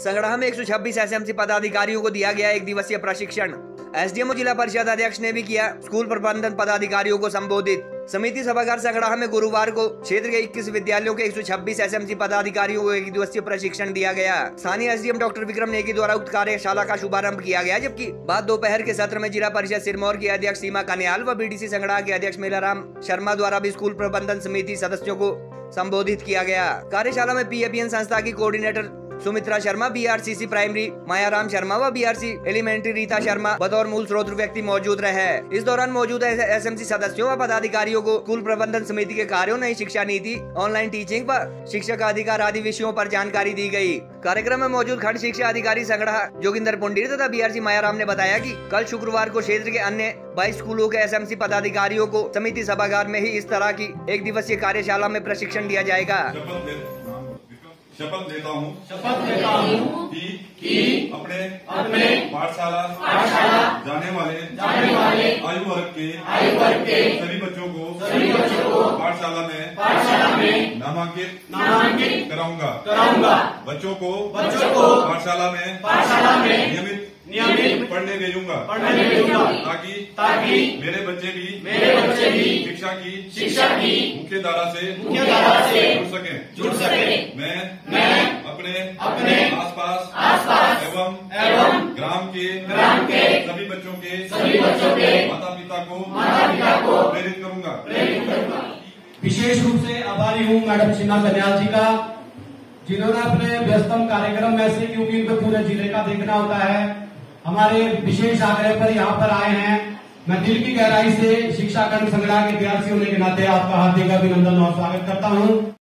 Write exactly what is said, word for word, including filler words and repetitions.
संगड़ाह में एक सौ छब्बीस एसएमसी पदाधिकारियों को दिया गया एक दिवसीय प्रशिक्षण। एसडीएम जिला परिषद अध्यक्ष ने भी किया स्कूल प्रबंधन पदाधिकारियों को संबोधित। समिति सभागार संगड़ाह में गुरुवार को क्षेत्र के इक्कीस विद्यालयों के एक सौ छब्बीस एसएमसी पदाधिकारियों को एक दिवसीय प्रशिक्षण दिया गया। स्थानीय एसडीएम डॉक्टर विक्रम नेगी द्वारा उक्त कार्यशाला का शुभारंभ किया गया, जबकि बाद दोपहर के सत्र में जिला परिषद सिरमौर की अध्यक्ष सीमा कन्याल व बीडीसी संगड़ाह के अध्यक्ष मेलाराम शर्मा द्वारा भी स्कूल प्रबंधन समिति सदस्यों को संबोधित किया गया। कार्यशाला में पीएपीएन संस्था की coordinator Sumitra Sharma, BRCC primary Mayaram Sharma व बीआरसी एलिमेंट्री रीता शर्मा बतौर मूल स्रोत व्यक्ति मौजूद रहे। इस दौरान मौजूद एसएमसी सदस्यों व पदाधिकारियों को स्कूल प्रबंधन समिति के कार्यों, नई शिक्षा नीति, ऑनलाइन टीचिंग व शिक्षक अधिकार आदि विषयों पर जानकारी दी गई। कार्यक्रम में मौजूद खंड शिक्षा अधिकारी संगड़ाह जोगिंदर पुंडीर तथा बीआरसी मायाराम ने बताया कि कल शुक्रवार को क्षेत्र के अन्य बाईस स्कूलों के एसएमसी पदाधिकारियों को समिति सभागार में ही इस तरह की एक दिवसीय कार्यशाला में प्रशिक्षण दिया जाएगा। शपथ देता हूँ शपथ देता हूँ कि, कि अपने अपने पाठशाला पाठशाला जाने वाले जाने वाले आयु वर्ग के आयु वर्ग के सभी बच्चों को सभी बच्चों को पाठशाला में पाठशाला में नामांकित नामांकित कराऊंगा कराऊंगा बच्चों को बच्चों को पाठशाला में पाठशाला में नियमित नियमित पढ़ने भेजूंगा पढ़ने भेजूंगा ताकि ताकि मेरे बच्चे भी मेरे बच्चे भी शिक्षा की शिक्षा की मुख्य धारा से मुख्य धारा से जुड़ सके जुड़ सके। मैं मैं अपने अपने आसपास आसपास एवं एवं ग्राम के ग्राम के सभी बच्चों के सभी बच्चों के माता पिता को माता पिता को प्रेरित करूंगा प्रेरित करूंगा। विशेष रूप से आभारी हूँ मैडम सीमा कन्याल जी का, जिन्होंने अपने व्यस्तम कार्यक्रम में से, क्योंकि इनको पूरे जिले का देखना होता है, हमारे विशेष आग्रह पर यहाँ पर आए हैं। मैं दिल की गहराई से शिक्षा खंड संगड़ाह के बीआरसी होने के नाते आपका हार्दिक अभिनंदन और स्वागत करता हूँ।